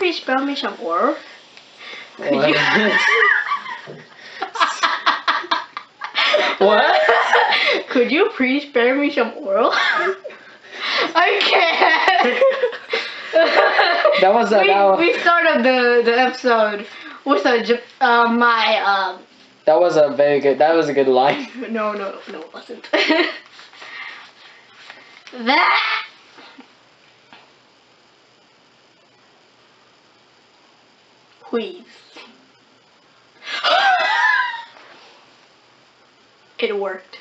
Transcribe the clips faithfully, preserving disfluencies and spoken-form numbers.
please spell me some oral? What? What? Could you please spare me some oral? I can't. That was a, we, that was, we started the, the episode with a uh, my um. that was a very good. That was a good line. No, no, no, it wasn't. That. Please. It worked.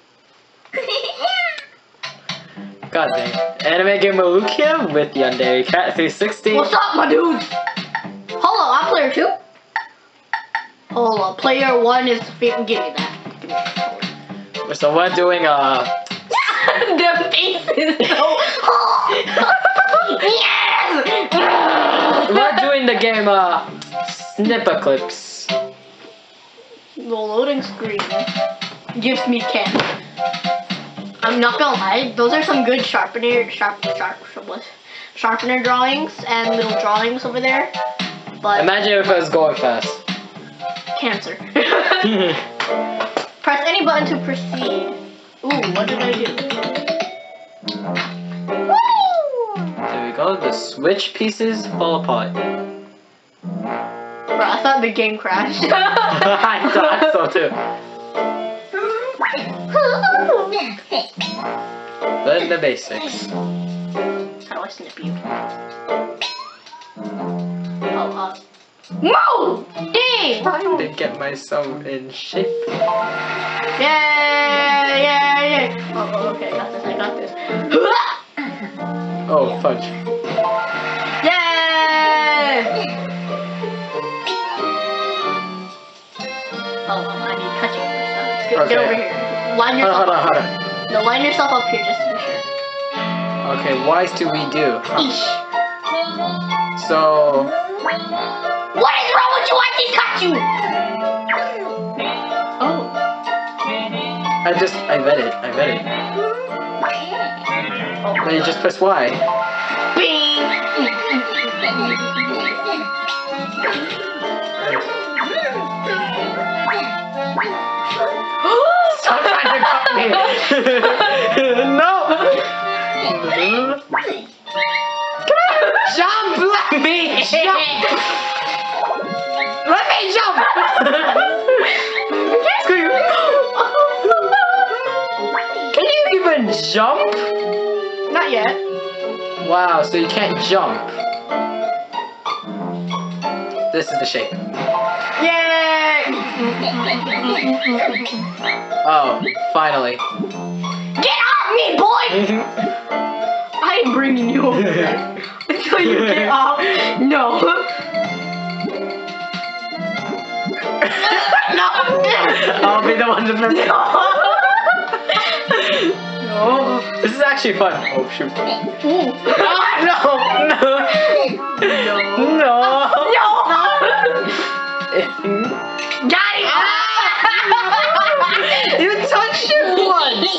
God dang. Anime Game Malukia with Yandere Cat three sixty. What's up, my dudes? Hello, I'm player two. Hold on, player one is. Give me that. Give me that. So we're doing uh. The face is so. Yes! We're doing the game uh. Snipperclips. The loading screen gives me cancer. I'm not gonna lie, those are some good sharpener, sharp, sharp, what? Sharpener drawings and little drawings over there. But imagine if it was going fast. Cancer. Press any button to proceed. Ooh, what did I do? There we go. The switch pieces fall apart. Bro, I thought the game crashed. I thought so too. Learn the basics. How do I snip you? Oh, uh. No! Dang! Time to get myself in shape. Yeah, yeah, yeah. Oh, oh, okay, I got this, I got this. Oh, fudge. Yeah! Oh, I need to touch you first. Get, Okay. get over here. Line Hold yourself on, hold on, up. hold on. No, line yourself up here just to be sure. Okay, why do we do? Eesh. So. What is wrong with you? I just cut you! Oh. I just, I read it, I read it. Oh. Then you just press Y. Bing! Stop trying to cut me! No! Jump! Let me jump! Let me jump! Can you even jump? Not yet. Wow, so you can't jump. This is the shape. Yay! Oh, finally. Get off me, boy! I ain't bringing you over there until you get off. No. No. I'll be the one to press. No. No. This is actually fun. Oh shoot. Ooh. Ah, no, no, no, No. Got it. You touched it once.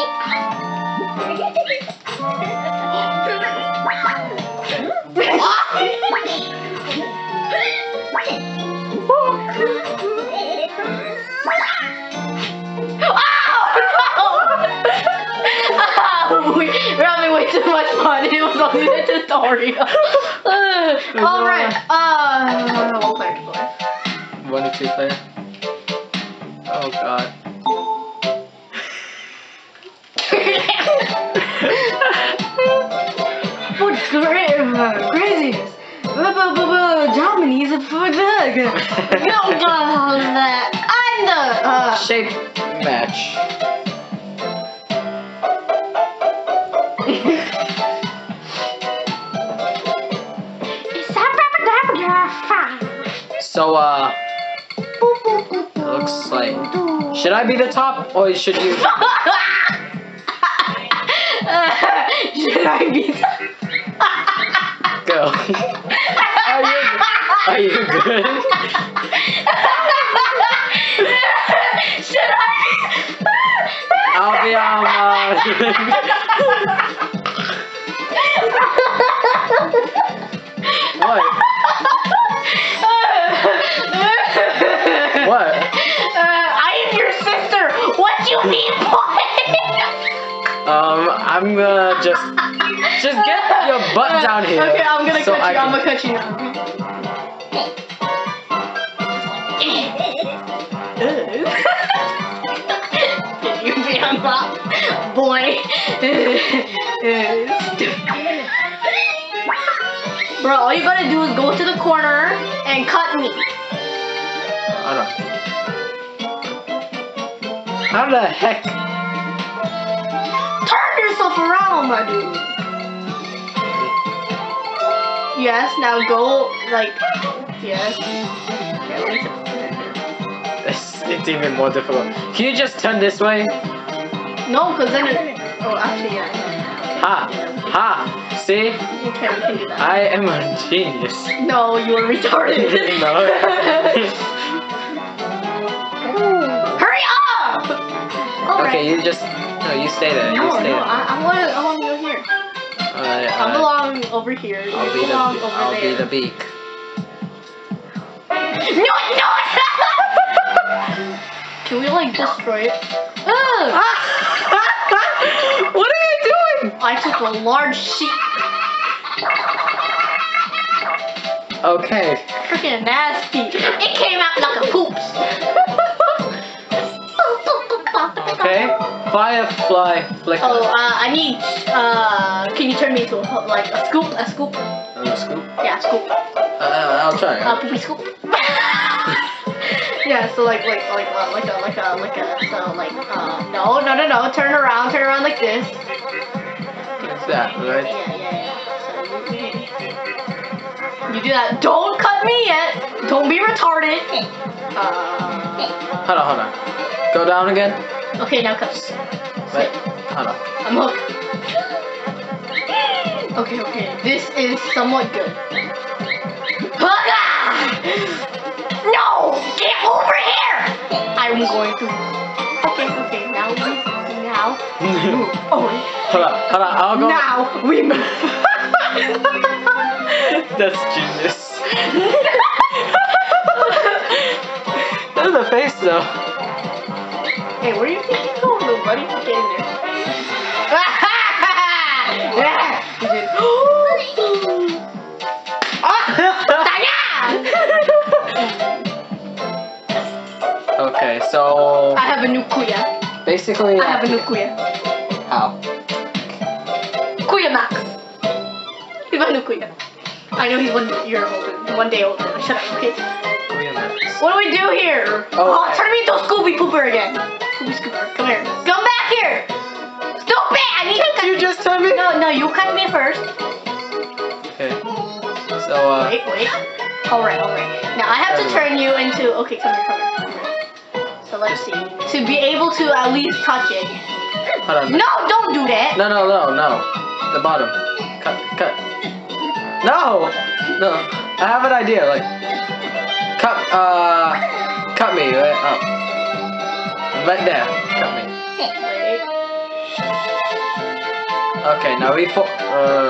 We're having way too much fun. It was only a tutorial. uh, Alright. Uh, one player to play. One to two player. Oh god. What cra craziness? Germany's a fuck. I'm the uh, Shape match. So, uh, it looks like, should I be the top, or should you? Should I be the Go. Are you, are you good? Should I I'll be on, uh, what? Um, I'm gonna just just get your butt down here. Okay, I'm gonna so cut I you. can... I'm gonna cut you now. You be on top, boy. Bro, all you gotta do is go to the corner and cut me. Hold on. How the heck? Turn yourself around, my dude. Yes, now go, like, yes. Okay, let me It's, it's even more difficult. Can you just turn this way? No, because then it, oh, actually, yeah. Ha! Ha! See? Okay, we can do that. I am a genius. No, you are retarded. No. Hurry up! All Okay, right. you just... No, you stay there. No, you stay no, there. I, I want to I want to go here. Alright, Come alright. along over here. I'll You be the belong over I'll there. be the beak. No, no! Can we like destroy it? Ugh! What are you doing? I took a large sheet. Okay. Freaking nasty. It came out like a poops. Okay. Firefly flicker. Oh, uh, I need. Uh, can you turn me into a, like a scoop? A scoop? Oh, scoop. Yeah, scoop. Uh, I'll try. Uh, poopy scoop. Yeah, so like, like, like, uh, like a, like a, like a, so like, uh, no, no, no, no, turn around, turn around like this. Like that, right? Yeah, yeah, yeah. So you, you do that. Don't cut me yet. Don't be retarded. Uh, Hold on, hold on. Go down again. okay, now cut. Wait, hold on. I'm hooked. Okay, okay, this is somewhat good. No! Get over here! I'm going to. Okay, okay, now we. Now. Oh. Hold on, hold on. I'll go. Now we move. That's genius. Look at the face though. Hey, where do you think you're going, little buddy? Get in there. Okay, so I have a new kuya. basically, I have a new kuya. how? Kuya Max. He's my new kuya. I know he's one year older, one day older. Shut up, okay? What do we do here? Oh, Oh, turn me into a Scooby Pooper again. Scooby Scooper, come here. Come back here. Stupid! I need to cut You just tell me. No, no, you cut me first. Okay. So uh. Wait, wait. All right, all right. Now I have to turn you into. Okay, come here, come here, come here. So let's see. To be able to at least touch it. Hold on. No, don't do that. No, no, no, no. The bottom. Cut, cut. No, no. I have an idea. Like, cut, uh, cut me right up. Right there. Cut me. Wait. Okay, now we put. Uh.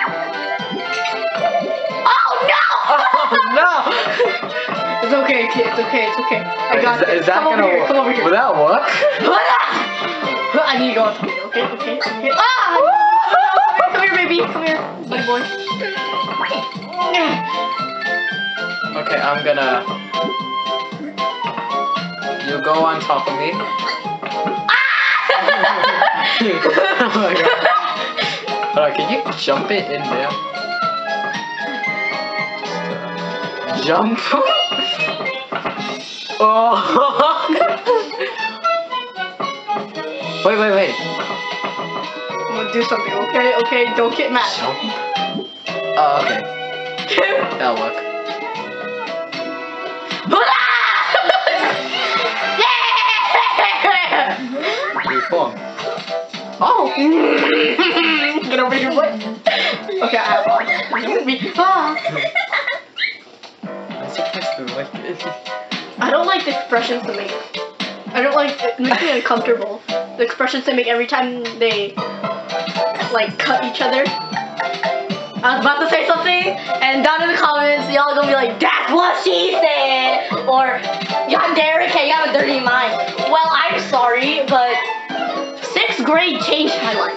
Oh no! Oh no! It's okay, kid. It's okay. It's okay. I Wait, got is, that- this. is that Come gonna over here. work? Come over here. Will that work? I need to go on top of you. Okay, okay, okay. Ah! Come here, baby. Come here, buddy boy. Okay, I'm gonna. You go on top of me. Oh my god. Hold on, can you jump it in there? Jump. Oh. Wait, wait, wait. I'm gonna do something, okay? Okay, don't get mad. Jump. Oh, okay. That'll work. Reform. Oh! Get over your foot. Okay, I have one. Ah. I'm supposed to like it. I don't like the expressions they make. I don't like it makes me uncomfortable. The expressions they make every time they like cut each other. I was about to say something, and down in the comments, y'all are gonna be like, "That's what she said," or "Yandere, you have a dirty mind." Well, I'm sorry, but sixth grade changed my life.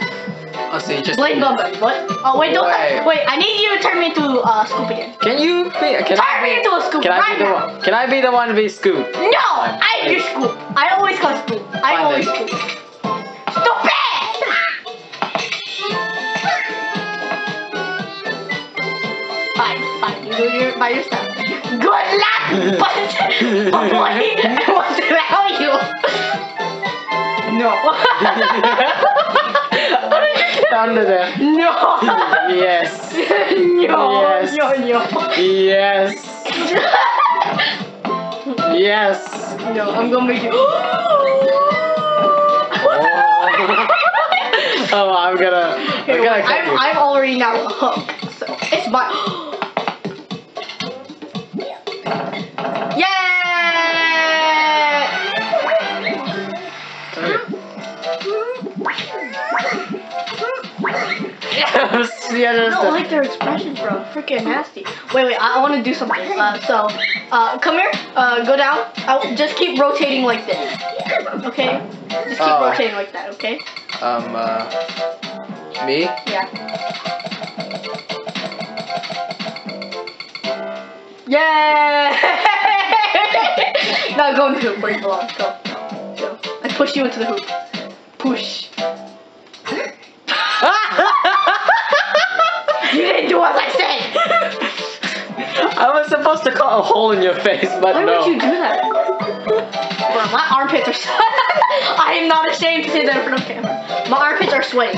honestly just. Blade Bumper. What? Oh wait, don't. Wait. Wait, I need you to turn me into uh, Scoop again. Can you be? Can Turn I me be, into a Scoop can I right be the now. one? Can I be the one to be Scoop? No, I am your Scoop. I always call Scoop. I Fine, always then. Scoop. Stupid! Fine, fine. You do your by yourself. Good luck, but oh boy, I want to allow you. No. Under there. No. Yes. No. Yes. No. No. Yes. Yes. No. I'm gonna make you. Oh, I'm gonna. Here, I'm gonna wait, cut I'm, you. I'm already now hooked, so it's my. Yeah! Yeah, I don't like their expressions, bro. Freaking nasty. Wait, wait. I, I want to do something. Uh, so, uh, come here. Uh, go down. I'll just keep rotating like this. Okay. Just keep Oh. rotating like that. Okay. Um. Uh. Me? Yeah. Yeah! Now go into the hoop where you belong. Go. Go. I push you into the hoop. Push. You didn't do as I said! I was supposed to cut a hole in your face, but Why no. would you do that? Bro, my armpits are sweating. I am not ashamed to say that in front of camera. My armpits are sweating.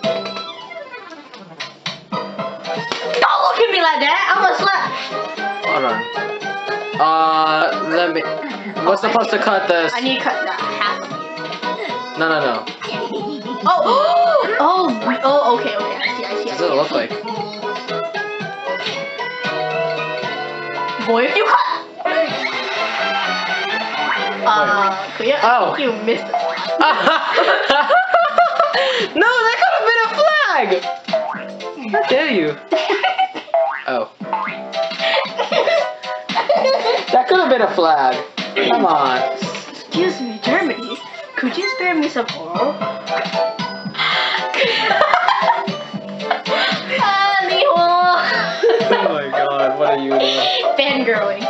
Don't look at me like that. I'm gonna slap. Hold on. Uh, let me. We're supposed to cut this. I need to cut that half of you. No, no, no. Oh, oh, oh, okay, okay. I see, I see, I What see. does it look like? Boy, if you cut. Uh, could you? Oh. You missed it. No, that could have been a flag. How dare you? Oh. That could have been a flag. Come on. Excuse me, Germany. Could you spare me some oil? Ah, Leo. Oh my god, what are you doing? Fangirling.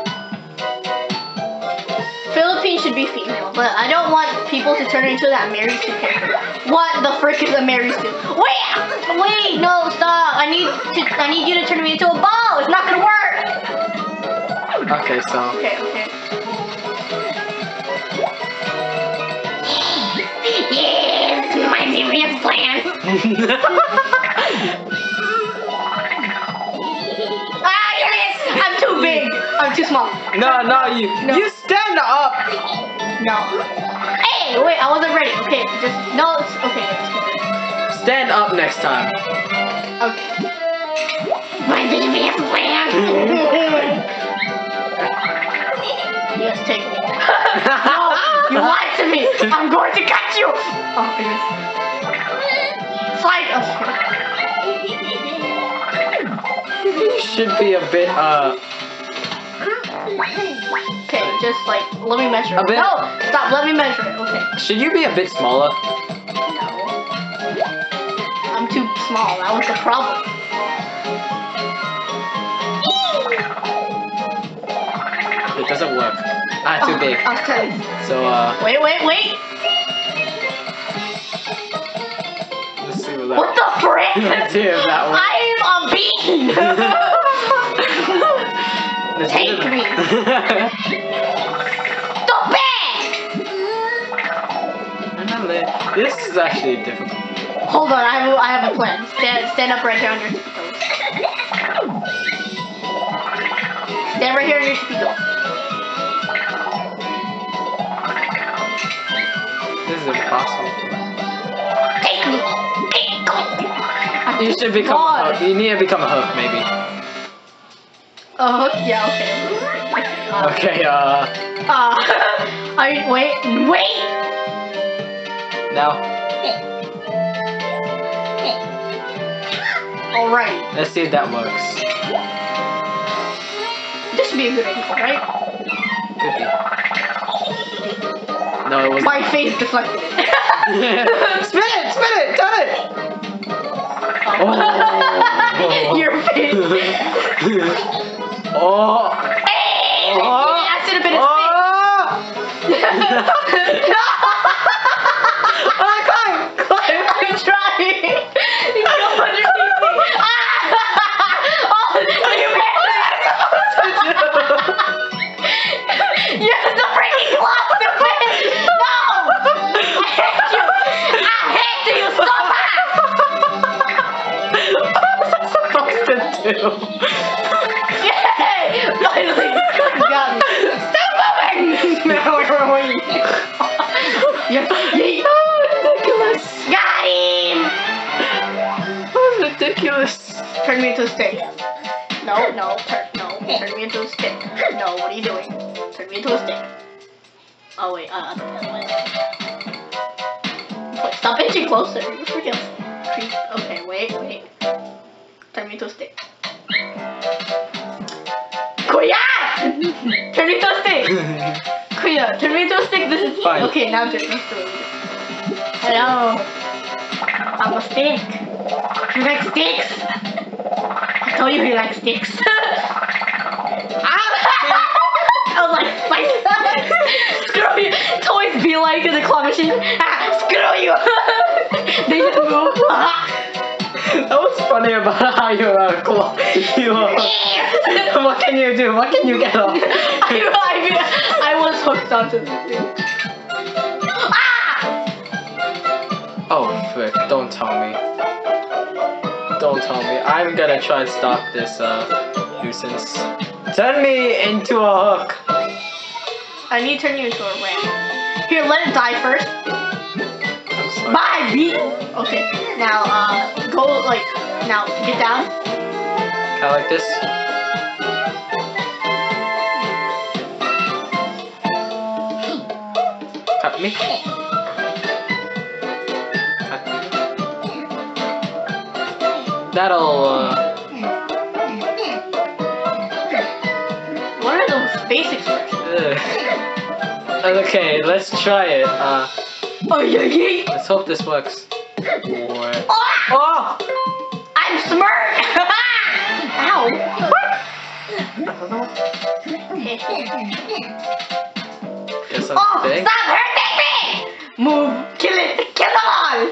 Philippines should be female, but I don't want people to turn into that Mary Sue character. What the frick is a Mary Sue? Wait, wait, no, stop! I need to, I need you to turn me into a ball. It's not gonna work. Okay, so. Okay, okay. Yes, my serious plan. Ah, yes! I'm too big. I'm too small. No, no, you. No. You stand up. No. Hey, wait, I wasn't ready. Okay, just no. It's, okay, it's Stand up next time. okay. My serious plan. Yes, take me. No, you lied to me. I'm going to cut you. Oh, goodness. Slide. You should be a bit, uh. Okay, just like, let me measure it. A bit- No, stop, let me measure it. Okay. Should you be a bit smaller? No. I'm too small. That was the problem. It doesn't work. Ah, too big. Okay. So, uh. Wait, wait, wait. Let's see what that. What the frick? Let's see if that works. I am a bean. Let's Take see if- me. Stupid! This is actually difficult. Hold on, I have a, I have a plan. Stand, stand up right here on your tippy toes. Stand right here on your tippy toes. This is impossible. Take me. Take me. You should become a hook. You need to become a hook, maybe. A hook? Yeah, okay. Uh, Okay, uh. Uh, I wait, wait. Now, Alright, let's see if that works. this should be a good angle, right? Could be. No, it wasn't. My face deflected it. Spin it! Spin it! Turn it! Oh. Your face. Oh. Hey! Oh. I should have been a Oh. No! Oh, climb! Climb! I'm trying. You go underneath me. Ah! Oh, you made You're the freaking clock, stupid! No! I hate you! I hate you so much! What was I supposed to do? Yay! Finally! You got me. Stop moving! Where were we? Yeah, yeah. Oh, ridiculous! Got him! That was ridiculous. Turn me into a stick. No, no, turn, no. Turn me into a stick. No, what are you doing? Turn me into a stick. Oh wait, uh, wait, stop inching closer. You freaking creep. Okay, wait, wait. Turn me into a stick. Kuya! Turn me into a stick. Kuya, turn me into a stick. This is fine. Okay, now turn me into a stick. Hello. I'm a stick. You like sticks? I told you he likes sticks. I was like, my son. Screw you. Toys be like in the claw machine. Ah, screw you. They just move. That was funny about how you uh, claw. You, uh, what can you do? What can you get off? I, I, I was hooked onto this thing. Ah! Oh, frick. Don't tell me. Don't tell me. I'm gonna try and stop this uh, nuisance. Turn me into a hook. I need to turn you into a ram. Here, let it die first. I'm sorry. Bye, beat. Okay, now uh, go like now. Get down. Kind of like this. Cut me. Cut me. That'll. Uh, What are those face expressions? uh, okay, let's try it. Uh, Oh yeah, yeah. let's hope this works. What? Oh! Oh! I'm smart. Ow. Guess I'm Oh, big. stop hurting me! Move, kill it, kill them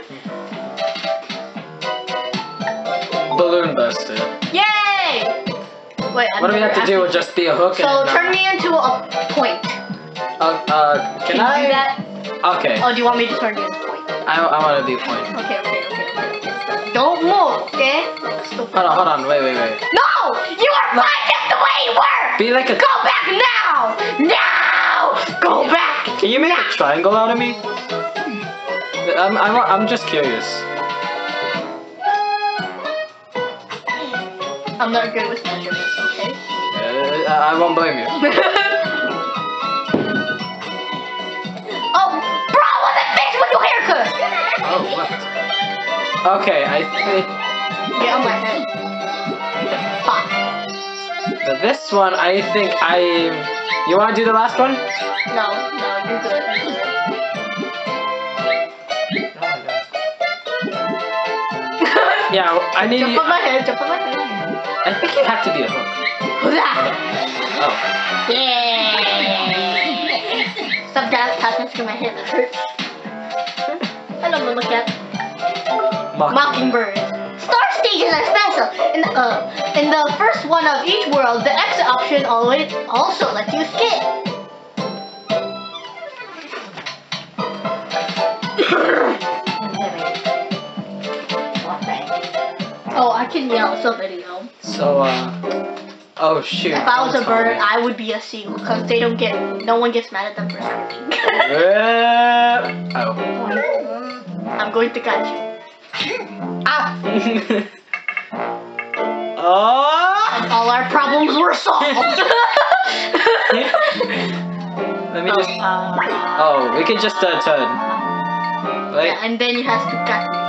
all! Balloon buster. Yay! Wait, I'm What do we have to asking- do? Just be a hook So and. turn me into a point. Uh, uh, can, Can I? you do that? Okay. Oh, do you want me to turn you into a point? I, I want to be a point. Okay, okay, okay, okay. Don't move, okay? Stupid. Hold on, hold on, wait, wait, wait. No! You are No. fine just the way you were! Be like a. Go back now! Now! Go back! Can you make a triangle out of me? I'm, I'm, I'm just curious. I'm not good with measurements, okay? Uh, I won't blame you. Oh, bro, what the fix with your haircut? Oh, what? Okay, I think. Get on my head. Pop. For this one, I think I. You want to do the last one? No, no, you're good. You're good. Yeah, I need. Jump on my head, jump on my head. I think you have to be a hook. Oh. Yeah. Stop that tapping through my head. That hurts. Hello, Mama Cat. Mock- Mockingbird. Star stages are special. In the, uh, in the first one of each world, the exit option always also lets you skip. Oh, I can yell. It's a video. So, uh. Oh, shoot. If I was a don't tell bird, me. I would be a seagull because they don't get. No one gets mad at them for screaming. Uh, oh. I'm going to catch you. Ah! Oh! And all our problems were solved. Let me just. Uh, Oh, we can just uh, turn. Wait, yeah, and then you have to catch me.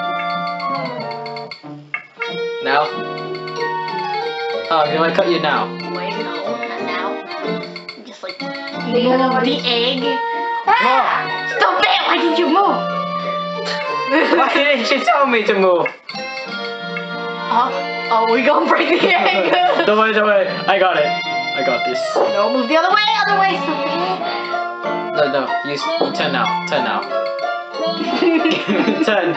now. Oh, you want to cut you now? Wait, no, not now. Just like move the egg. Ah! Stop it! Why did you move? Why didn't you tell me to move? Oh, oh, we gonna break the egg. Don't worry, don't worry. I got it. I got this. No, move the other way, other way. No, no. You, you turn now. Turn now. Turn.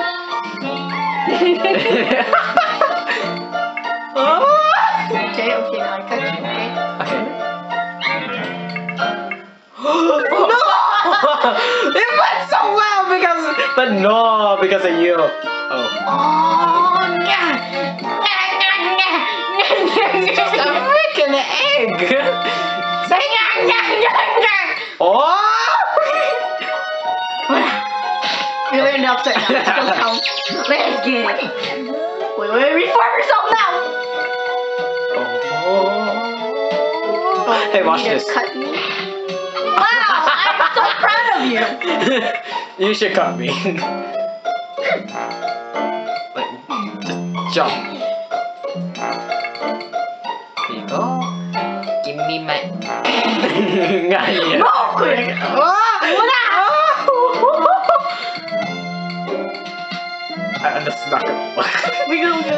Okay, okay, now I touch you, okay? Okay. No! It went so well because, but no, because of you. Oh. Oh, yeah. Just a freaking egg. Oh! You learned upside down. Let's go count. Let's get it. Wait, wait, reform yourself now. Oh. Hey, watch You this. Cut me. Wow, I'm so proud of you. You should cut me. Like, just jump. Here you go. Give me my. No, quick. I understand. We go, we go.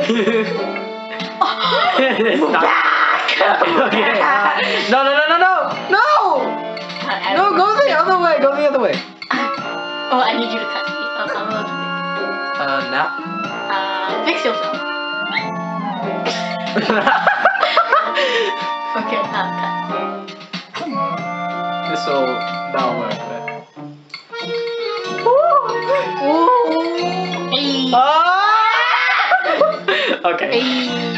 Back. Okay. No, no, no, no, no, no. No, go the other way. Go the other way. Oh, I need you to cut me. Oh, I'm allowed to make. Uh, now. Uh, fix yourself. Okay, uh, cut. This will that'll work. But... Hey. Ah! Okay. Hey.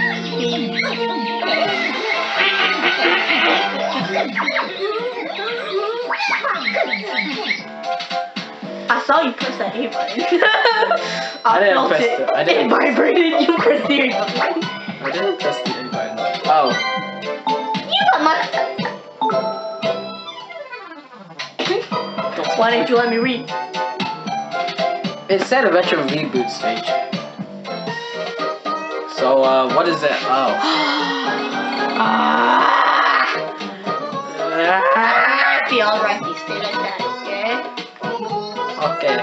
I saw you press that A button. I, I didn't felt press it. it. I didn't. It vibrated. You pressed the A button. I didn't press the A button. Oh. You got my. Why didn't you let me read? It said eventual reboot stage. So, uh, what is it? Oh. See, I'll write these things like that, okay? Okay.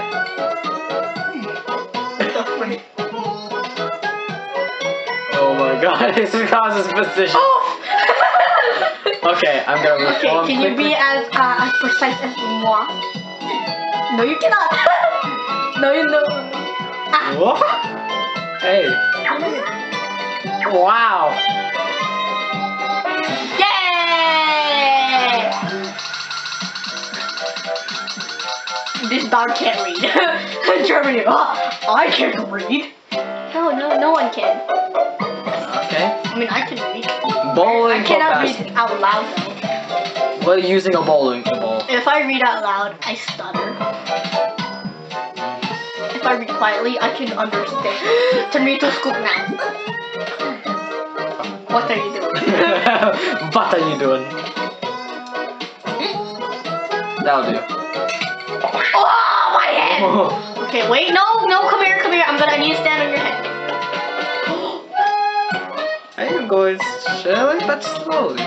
Oh my god, this causes position. Oh! Okay, I'm gonna Okay, reform can you quickly. be as uh, as precise as moi? No, you cannot. No, you know. Ah. What? Hey. Wow. Yay! This dog can't read. Germany. Oh, I can't read. No, no, no one can. Okay. I mean, I can read. Bowling I cannot for read out loud though. We're using a bowling ball. If I read out loud, I stutter. If I read quietly, I can understand. Turn me to scoop now. What are you doing? What are you doing? That'll do. Oh, my head! Okay, wait, no, no, come here, come here. I'm gonna I need to stand on your head. I am going slowly but slowly.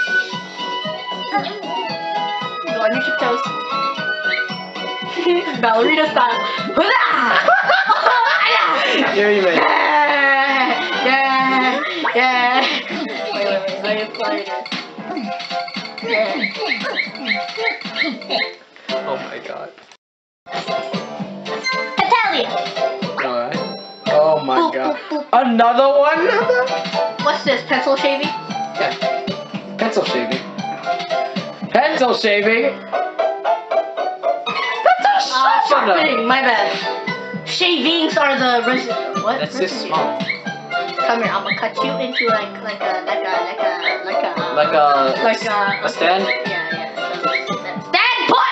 Go on your tiptoes. Ballerina style. Here you made it. Yeah, yeah. Wait, wait, wait. Let me fly it. Yeah. Oh my god. Italian. Alright. Oh my Boop, god. boop, boop. Another one? What's this? Pencil shaving? Yeah. Pencil shaving. Pencil shaving? Pencil Uh, sharpening. My bad. Shavings are the residue. What? That's just residue? small. Come here. I'm gonna cut you into like like a like a like a like a Like a like a, a stand? Yeah, yeah. Stand put.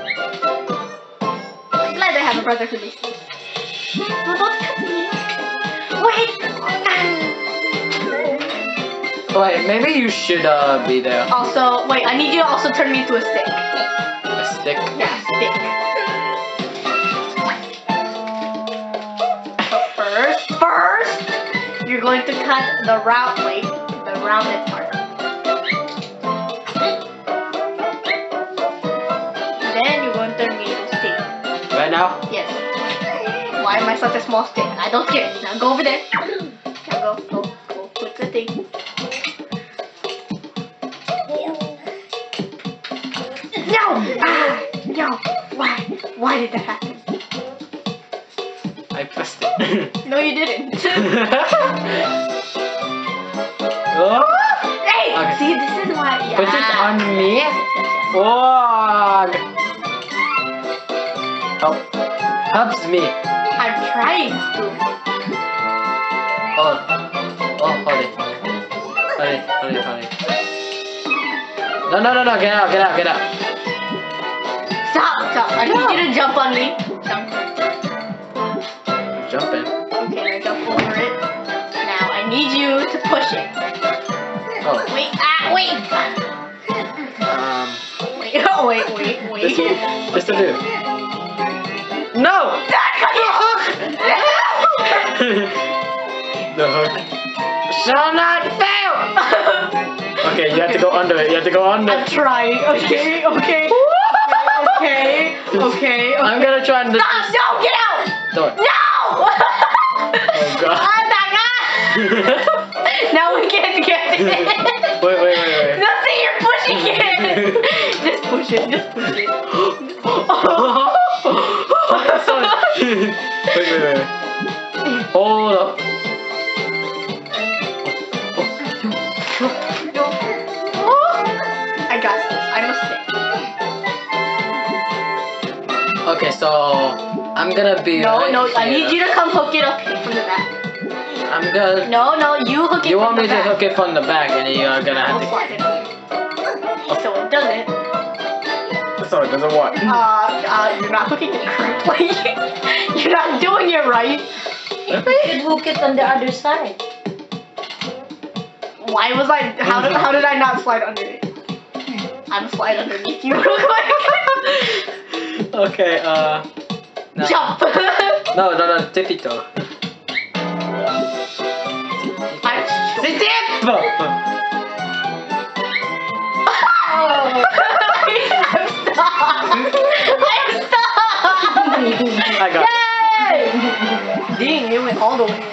I'm glad I have a brother who listens. No, don't cut me. Wait. Wait, maybe you should uh be there. Also, wait. I need you to also turn me into a stick. A stick? Yeah, stick. First, first, you're going to cut the round, wait, the rounded part. Then you're going to turn me into a stick. Right now? Yes. Why am I such a small stick? I don't care. Now go over there. Now go, go. No! Ah, no! Why? Why did that happen? I pressed it. No, you didn't. Oh. Hey! Okay. See, this is why. Yeah. Put it on me. Yes, yes, yes. Oh. Help. Helps me. I'm trying to. Oh. Oh, hold it. Hold it, hold it, hold it. No, no, no, no, get out, get out, get out. Stop, stop. I need you to jump on me. Jump. Jumping. Okay, I jump over it. Now I need you to push it. Oh. Wait, ah, wait. Um. Wait, oh, wait, wait, wait. Just, just to do. No! The hook shall not fail! Okay, you have to go under it. You have to go under I'm it. trying. Okay, okay. Okay, okay. I'm gonna try and. Stop! No, get out! Do it. No! Oh god. Oh my god! Now we can't get it. Wait, wait, wait, wait. No, see, you're pushing it. Just push it. Just push it. Wait, wait, wait. Hold up. I got this. I must stay. Okay, so I'm gonna be. No, right no, I here. need you to come hook it up from the back. I'm gonna. No, no, you hook it You from want the me back. to hook it from the back, and then you're gonna have I'll to. slide it on. So it doesn't. Sorry, doesn't what? Uh, uh, you're not hooking it correctly. You're not doing it right. You could hook it on the other side. Why was I? How did how did I not slide under it? I'm slide underneath you real quick. Okay, uh. No. Jump. No, no, no, tippy toe. I'm The tip! I'm stuck. I'm stuck. I got it. Yay! Dang, it went all the way.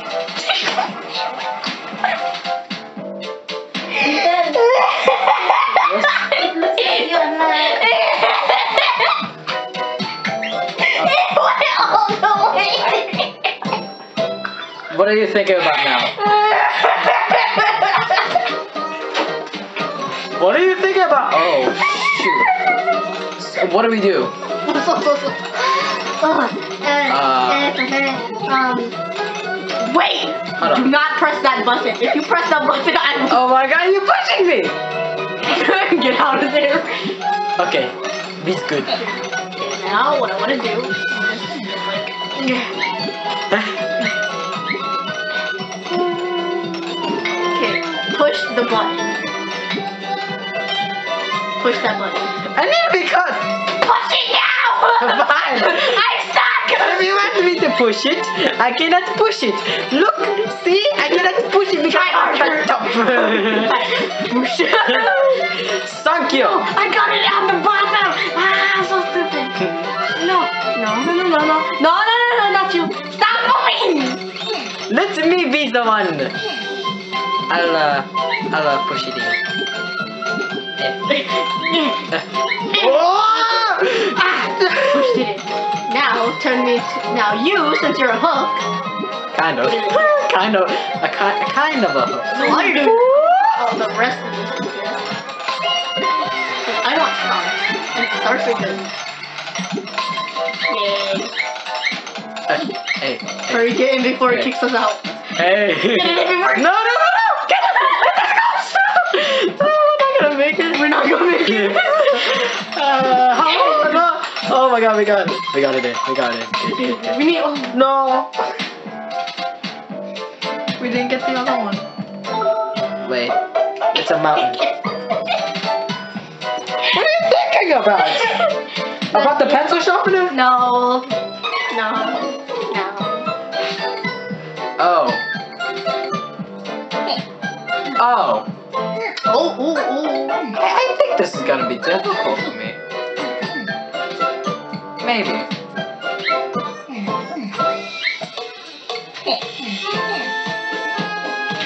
What are you thinking about now? What are you thinking about? Oh, shoot. So what do we do? uh, um, wait! Hold on. Do not press that button. If you press that button, I will Oh my god, you're pushing me! get out of there. Okay, be's good. Okay, now what I want to do is like, okay, push the button. Push that button. I need to be cut! Push it now! Fine. I'm stuck! If you want me to push it, I cannot push it. Look, see, I cannot push it because Try I harder. can't stop. Push. Thank you. I got it on the bottom! Ah, so stupid. No, no, no, no, no, no. No, no, no, no, not you. Stop moving! Let me be the one. I'll, uh, I'll uh, push it in. Ah, pushed it in. Now, turn me to, now you, since you're a hook. Kind of. Kind of. A, ki a kind of a hook. So all you're doing all the rest of this is just... I want stars. And stars are good. Yay. Uh, hey, hey. Hurry, get in before it Hey. kicks us out. Hey. Get in before it No, no, no, no. Get in. Oh, we're not gonna make it. We're not gonna make it. Uh, how? No. Oh my god, we got it. We got it in. We got it. We need... Oh, No. we didn't get the other one. Wait. It's a mountain. What are you thinking about? About the pencil sharpener? No. No. No. Oh. Oh. Oh, oh, oh. I think this is gonna be difficult for me. Maybe.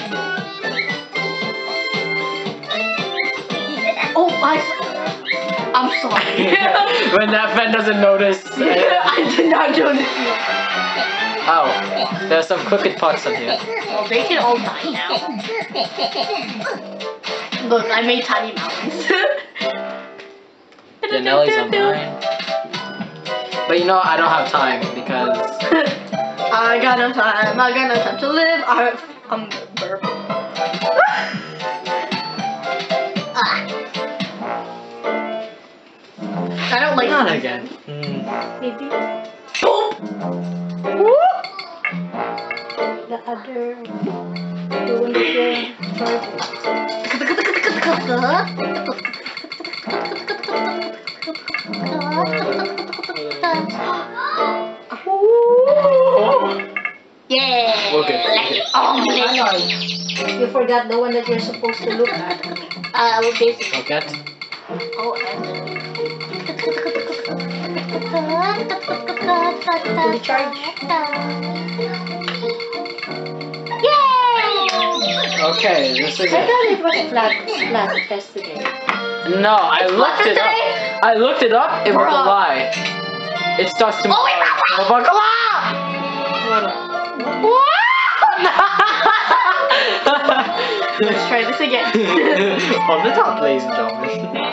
Oh, I, I'm sorry. When that fan doesn't notice. I did not notice. Oh, there's some crooked parts on here. Well, they can all die now. Look, I made tiny mountains. Janelle's on mine. But you know, I don't have time because. I got no time. I got no time to live. I, I'm burp. I don't like Not these. again. Mm. Maybe Boop. the other, the one with the Yeah. Okay. Okay. Oh, You forgot the one that you're supposed to look at. Uh, what basic? Look at. Oh, Fully charged. Yay! Okay, this is I it. thought it was flat, flat test today. No, I looked it up. I looked it up. It was a Bruh. lie. It starts tomorrow. Oh, wait, Oh, fuck, come Let's try this again. on! On the top, ladies and gentlemen.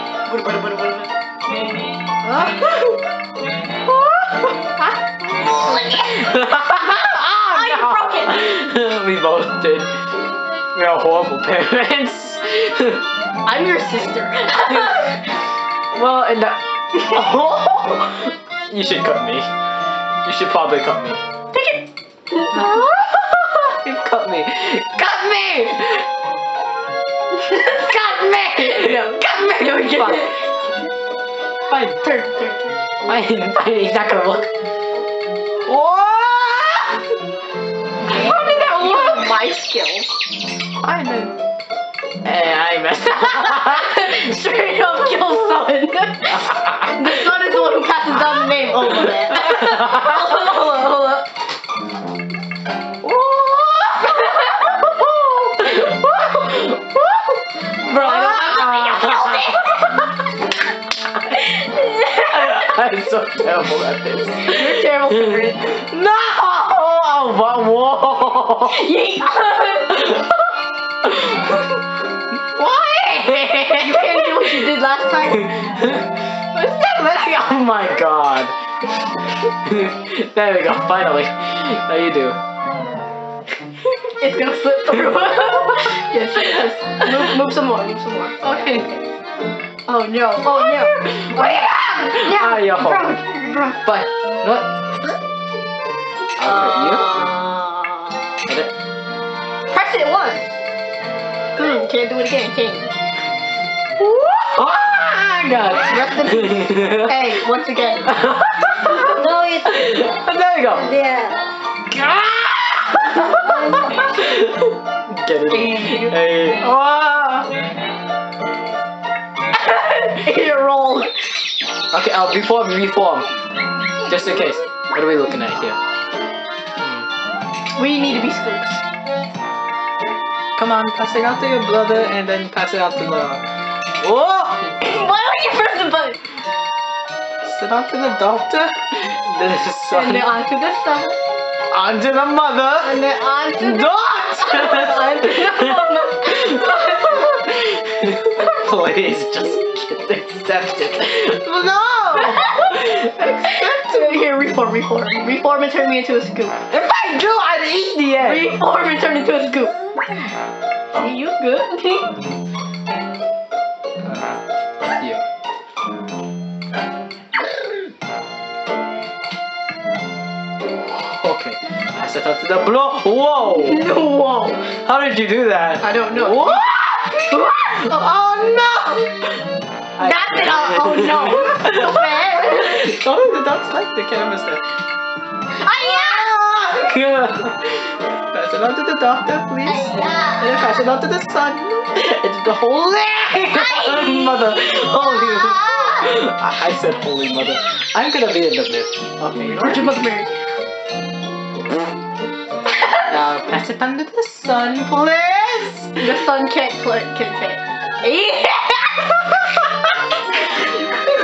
Oh, you broke it. We both did. We are horrible parents. I'm your sister. Well, and that. You should cut me. You should probably cut me. You cut me. Cut me! Cut me! No. Cut me! No, you Fine. can't. Fine. Turn, turn, turn. Fine. Fine. He's not gonna look. What? How did that work? My skills. I know. Hey, I messed up. Straight up kill someone. The son is the one who passes down the name. Oh, hold that. Hold up, hold up, hold up. Bro, I don't have to. I'm so terrible at this. You're terrible for it. No! Oh, whoa! whoa. Yeet. Why? You can't do what you did last time. What's that letting? Oh my god. There we go, finally. Now you do. It's gonna flip through. Yes, yes, yes. Move, move some more, move some more. Okay. Oh no, oh no. What do you have? Yeah, Ah, your fault. bro, bro. But, what? I'll hurt you. Uh, Hit it. press it once. Hmm, can't do it again, can you? Ah, I got it. Rest in peace. Hey, once again. No, it's There you go. there. Get it. Hey. Ah. It rolled. Okay, uh, reform, reform. Just in case. What are we looking at here? Hmm. We need to be scoops. Come on, pass it out to your brother and then pass it out to the... Whoa! Why don't you press the button? Pass it out to the doctor. Then the son. And then onto the son. Onto the mother. And then onto the... Don't! onto the mama. Please just accept it. No! Accept it. Here, reform, reform. Reform and turn me into a scoop. If I do, I'd eat the egg. Reform and turn into a scoop. See, you good? Yeah. Okay. Pass it out to the blow. Whoa! Whoa. How did you do that? I don't know. What? Oh no! That's it. Oh, oh no. So bad. Oh, the dogs like the camera stuff. Pass it on to the doctor, please. And then pass it on to the son. It's the holy mother. Holy. I, I said holy mother. I'm gonna be in the myth. Okay. Virgin Mother Mary. Now pass it on to the son, please. The sun can't play. Can't play. Yeah.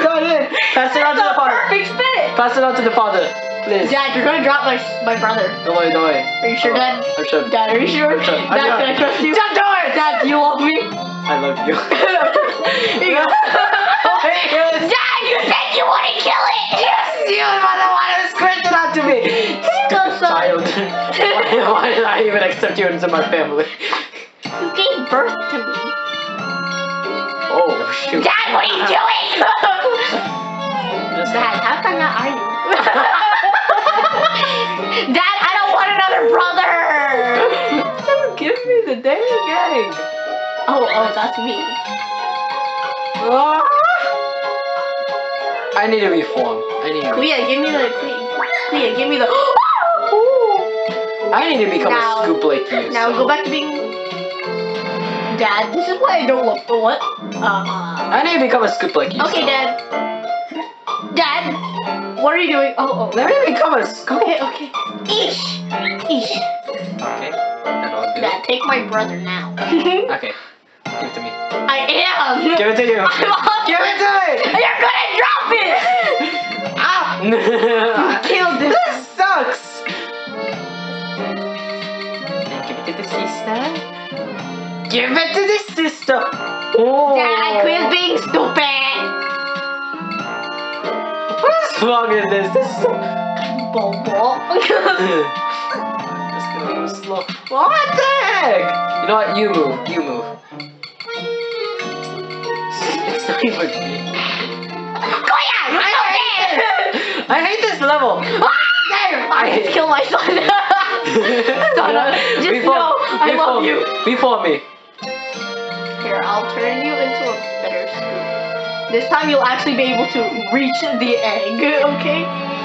Pass it on to the father, please. Dad, you're gonna drop my my brother. Don't worry, don't worry. Are you sure, Oh, Dad? I'm sure. Dad, are you sure? I'm sure. I'm Dad, sure. can I trust you? Shut the door! Dad, do you love me? I love you. Here you go. Dad, you said you wouldn't kill it! Yes, you were the one who squirted out to me! Stupid child. why, why did I even accept you into my family? You gave birth to me. Oh, shoot. Dad, what are you doing? Just Dad, how come not are you? Dad, I don't want another brother! Just give me the dang egg. Oh, oh, that's me. Ah. I need to reform. I need to Clea, give me the Clea, Clea, give me the I need to become Now- a scoop like you. Now so. go back to being Dad, this is why I don't look for what? Uh I need to become a scoop like you. Okay, so. Dad. Dad, what are you doing? Oh, oh. Let me become a scoop. Okay, okay. Eesh. Eesh. Okay. That'll do. Dad, take my brother now. Okay. Give it to me. I am. Give it to you. Give it to me. You're gonna drop it. Ah. Kill this. This sucks. Give it to the sister. Give it to the sister. Oh. Dad, quit being stupid. What's wrong with this? This is so... Bobo. Just gonna go slow. What the heck? You know what? You move. You move. It's not even me. Clea, you're so dead. I hate this level. There, I hate- just killed my son. Son, just Before- know I before- love you. Before me. Here, I'll turn you into a better scoop. This time you'll actually be able to reach the egg, okay?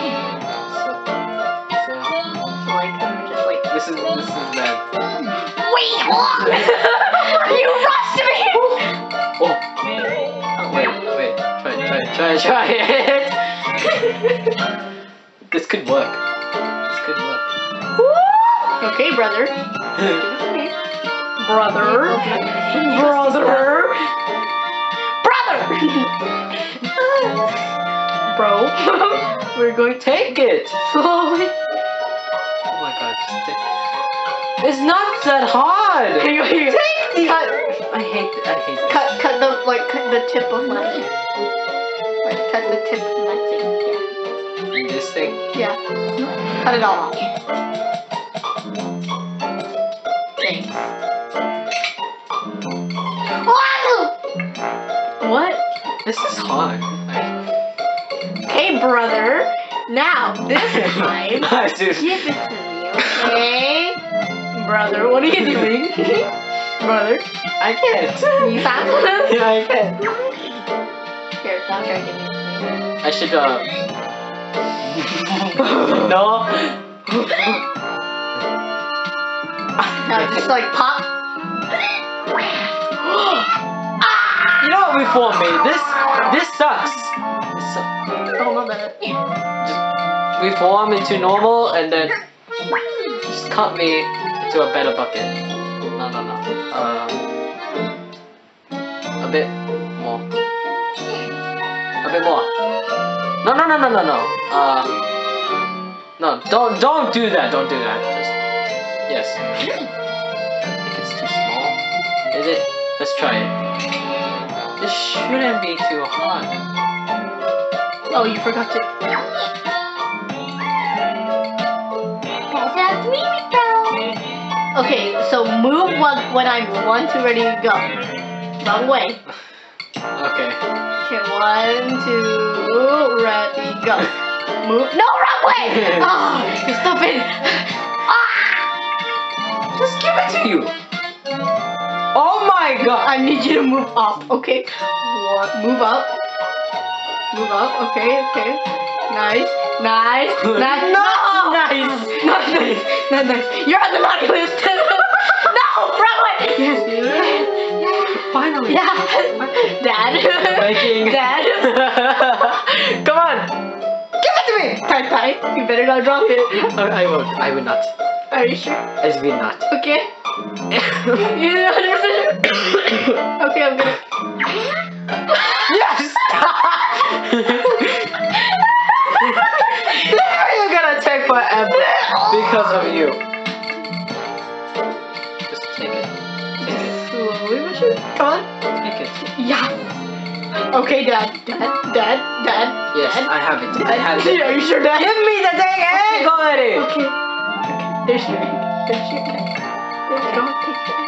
So, so like, I'm just like, This is this is bad. wait, hold on! You rushed me! Oh. Wait, wait. Try it, try it, try it, try it. This could work. This could work. Okay, brother. Brother. Brother. Brother! Bro. We're going to Take it. slowly. Oh my god, just take. It's not that hard. Here you go, here you go. Cut, I hate I hate this. cut, cut the, like, cut the tip of my, like, cut the tip of my thing, This thing. yeah. Yeah. Cut it all off. Thanks. What? This is hard. Hey, brother. Now, this time, I do. give it to me, okay? Brother, what are you doing? Brother, I can't. you found him? Yeah, I can't. Here, now try to give it to me. I should uh. no. Now, just like pop. You know what? Before me, this this sucks. This sucks. Oh, my bad. Just reform into normal and then just cut me into a better bucket. No, no, no. Uh, a bit more. A bit more. No, no, no, no, no, no. Uh, no, don't, don't do that. Don't do that. Just yes. I think it's too small. Is it? Let's try it. This shouldn't be too hard. Oh, you forgot to. That's me, okay, so move when, when I'm one, two, ready, go. Wrong way. Okay. Okay, one, two, ready, go. Move. No, wrong way! Oh, you're stupid. Ah! Just give it to you. Oh my god. I need you to move up, okay? What? Move up. Move up, okay, okay. Nice, nice, nice. No! Nice, not nice, not nice. You're on the naughty list. No, wrong way. Yes, yeah. Finally. Yeah. Dad. Making. Dad. Come on. Give it to me. Tie, tie. You better not drop it. I, I won't. I will not. Are you sure? I will not. Okay. You're one hundred percent sure? Okay, I'm gonna. Yes! Yeah. Okay, Dad. Dad. Dad. Dad. Yes, Dad. I have it. I have it. Are you sure, Dad? Give me the dang egg already! Okay. There's your egg. There's your egg. There's your egg.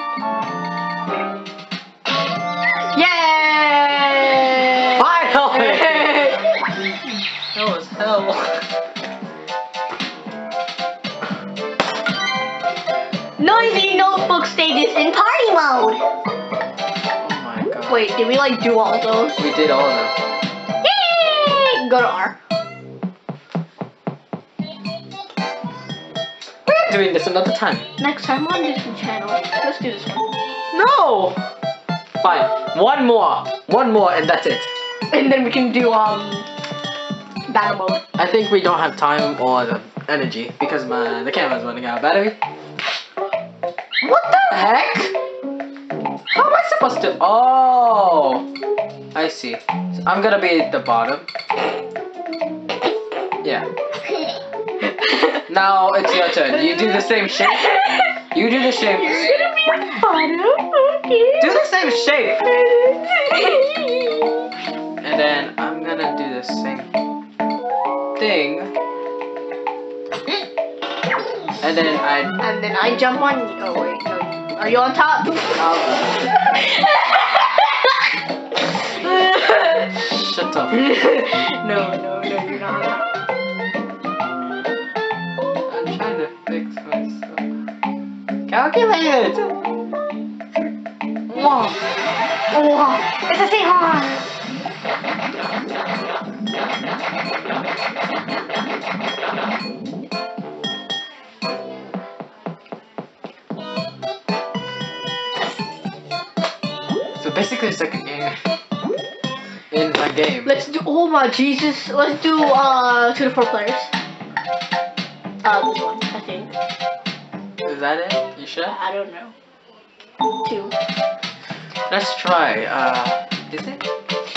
Yay! Finally! That was hell. Noisy notebook stages in party mode. Oh my god. Wait, did we like do all of those? We did all of them. Yay! Go to R. We're doing this another time. Next time on this channel, let's do this one. No! Fine. One more. One more and that's it. And then we can do um battle mode. I think we don't have time or the energy because my the camera's running out of battery. What the heck? How am I supposed to? Oh, I see. So I'm gonna be the bottom. Yeah. Now it's your turn. You do the same shape. You do the shape. You're gonna be the bottom, okay? Do the same shape. And then I'm gonna do the same thing. And then I. And then I jump on you. Oh wait, no. Are you on top? Shut up. no, no, no, you're not on top. I'm trying to fix myself. Calculate it. Whoa. Oh, it's a seahorse. So basically it's like a game. In a game. Let's do. Oh my Jesus! Let's do uh two to four players. Uh, this one, I think. Is that it? You sure? I don't know. Two. Let's try. Uh, is it?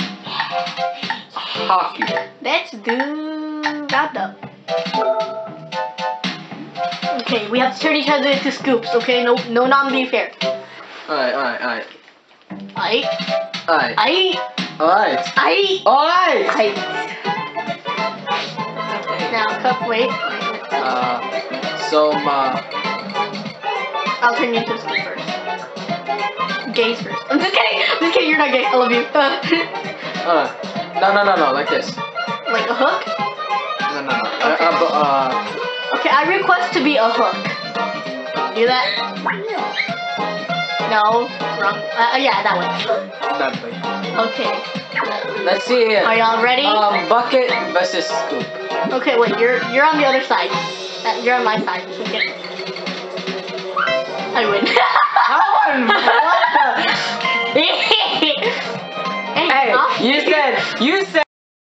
Hockey. Let's do that though. Okay, we have to turn each other into scoops. Okay, no, no, not be fair. Alright, alright, alright. I, Alright. I, Alright. I, Alright! I. Now, cup. Wait. Uh, so, uh, I'll turn you into a scoop first. Gays first. I'm just kidding. I'm just kidding. You're not gay. I love you. uh, no, no, no, no, like this. Like a hook. No, no, no. Uh, uh, bu- uh, Okay, I request to be a hook. Do that? No, wrong. Uh, yeah, that one. that way. Okay. Let's see here. Are y'all ready? Um, bucket versus scoop. Okay, wait. You're you're on the other side. Uh, you're on my side. Okay. I win. How? What the? Hey, Hey, stop. you said